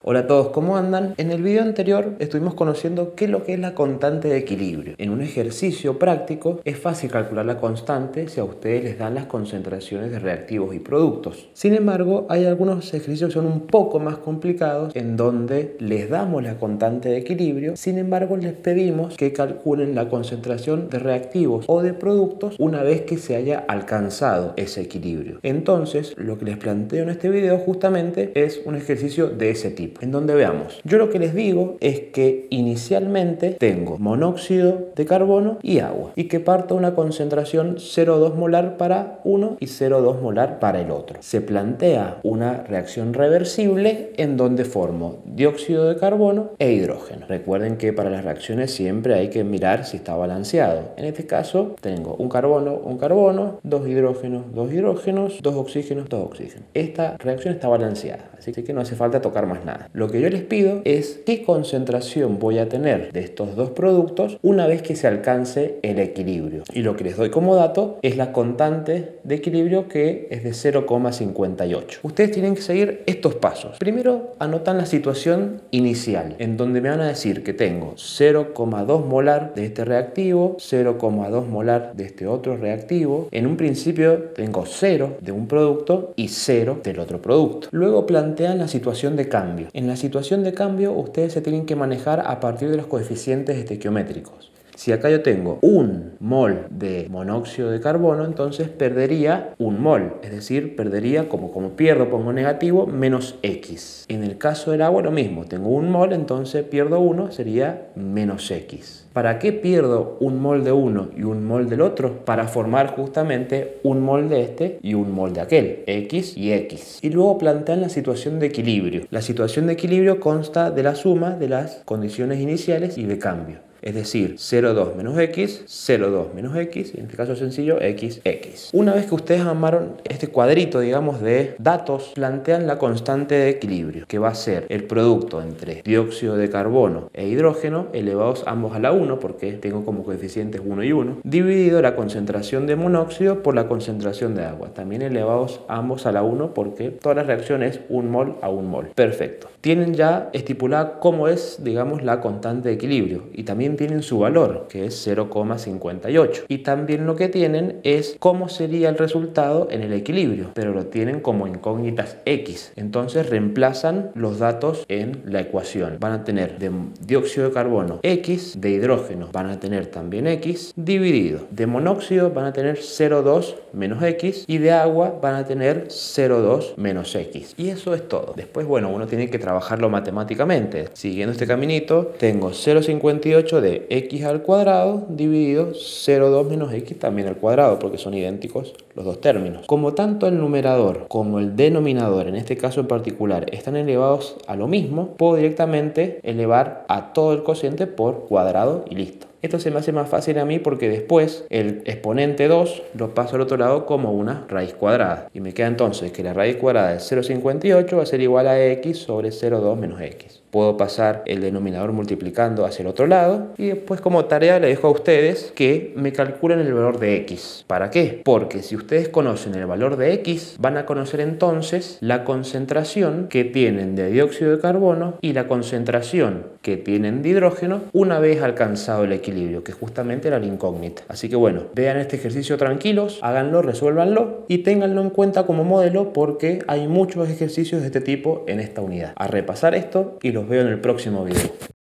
Hola a todos, ¿cómo andan? En el video anterior estuvimos conociendo qué es lo que es la constante de equilibrio. En un ejercicio práctico es fácil calcular la constante si a ustedes les dan las concentraciones de reactivos y productos. Sin embargo, hay algunos ejercicios que son un poco más complicados en donde les damos la constante de equilibrio, sin embargo les pedimos que calculen la concentración de reactivos o de productos una vez que se haya alcanzado ese equilibrio. Entonces, lo que les planteo en este video justamente es un ejercicio de ese tipo, en donde veamos, yo lo que les digo es que inicialmente tengo monóxido de carbono y agua y que parto una concentración 0,2 molar para uno y 0,2 molar para el otro. Se plantea una reacción reversible en donde formo dióxido de carbono e hidrógeno. Recuerden que para las reacciones siempre hay que mirar si está balanceado. En este caso tengo un carbono, dos hidrógenos, dos oxígenos, dos oxígenos. Esta reacción está balanceada, así que no hace falta tocar más nada. Lo que yo les pido es qué concentración voy a tener de estos dos productos una vez que se alcance el equilibrio. Y lo que les doy como dato es la constante de equilibrio, que es de 0,58. Ustedes tienen que seguir estos pasos. Primero anotan la situación inicial, en donde me van a decir que tengo 0,2 molar de este reactivo, 0,2 molar de este otro reactivo. En un principio tengo 0 de un producto y 0 del otro producto. Luego plantean la situación de cambio. En la situación de cambio ustedes se tienen que manejar a partir de los coeficientes estequiométricos. Si acá yo tengo un mol de monóxido de carbono, entonces perdería un mol, es decir, perdería, como pierdo, pongo negativo, menos X. En el caso del agua lo mismo, tengo un mol, entonces pierdo 1, sería menos X. ¿Para qué pierdo un mol de uno y un mol del otro? Para formar justamente un mol de este y un mol de aquel, X y X. Y luego plantean la situación de equilibrio. La situación de equilibrio consta de la suma de las condiciones iniciales y de cambio. Es decir, 0,2 menos X, 0,2 menos X, y en este caso sencillo, X, X. Una vez que ustedes armaron este cuadrito, digamos, de datos, plantean la constante de equilibrio, que va a ser el producto entre dióxido de carbono e hidrógeno, elevados ambos a la 1, porque tengo como coeficientes 1 y 1, dividido la concentración de monóxido por la concentración de agua, también elevados ambos a la 1, porque toda la reacción es un mol a un mol. Perfecto. Tienen ya estipulada cómo es, digamos, la constante de equilibrio, y también tienen su valor, que es 0,58. Y también lo que tienen es cómo sería el resultado en el equilibrio, pero lo tienen como incógnitas X. Entonces reemplazan los datos en la ecuación. Van a tener de dióxido de carbono X, de hidrógeno van a tener también X, dividido. De monóxido van a tener 0,2 menos X y de agua van a tener 0,2 menos X. Y eso es todo. Después, bueno, uno tiene que trabajarlo matemáticamente. Siguiendo este caminito, tengo 0,58 de X al cuadrado dividido 0,2 menos X también al cuadrado, porque son idénticos los dos términos. Como tanto el numerador como el denominador, en este caso en particular, están elevados a lo mismo, puedo directamente elevar a todo el cociente por cuadrado y listo. Esto se me hace más fácil a mí porque después el exponente 2 lo paso al otro lado como una raíz cuadrada. Y me queda entonces que la raíz cuadrada de 0,58 va a ser igual a X sobre 0,2 menos X. Puedo pasar el denominador multiplicando hacia el otro lado y después como tarea le dejo a ustedes que me calculen el valor de X. ¿Para qué? Porque si ustedes conocen el valor de X, van a conocer entonces la concentración que tienen de dióxido de carbono y la concentración que tienen de hidrógeno una vez alcanzado el equilibrio, que justamente era la incógnita. Así que bueno, vean este ejercicio tranquilos, háganlo, resuélvanlo y ténganlo en cuenta como modelo, porque hay muchos ejercicios de este tipo en esta unidad. A repasar esto y los veo en el próximo video.